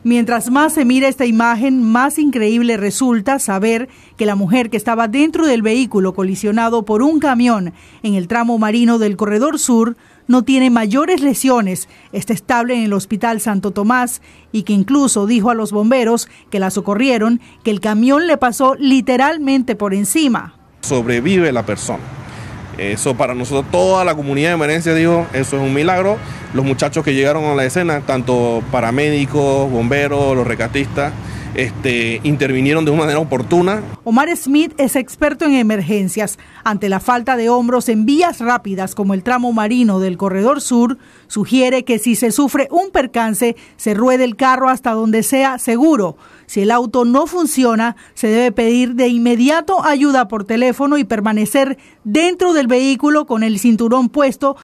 Mientras más se mira esta imagen, más increíble resulta saber que la mujer que estaba dentro del vehículo colisionado por un camión en el tramo marino del Corredor Sur no tiene mayores lesiones, está estable en el Hospital Santo Tomás y que incluso dijo a los bomberos que la socorrieron que el camión le pasó literalmente por encima. Sobrevive la persona. Eso para nosotros, toda la comunidad de emergencia, dijo, eso es un milagro. Los muchachos que llegaron a la escena, tanto paramédicos, bomberos, los rescatistas, intervinieron de una manera oportuna. Omar Smith es experto en emergencias. Ante la falta de hombros en vías rápidas como el tramo marino del Corredor Sur, sugiere que si se sufre un percance, se ruede el carro hasta donde sea seguro. Si el auto no funciona, se debe pedir de inmediato ayuda por teléfono y permanecer dentro del vehículo con el cinturón puesto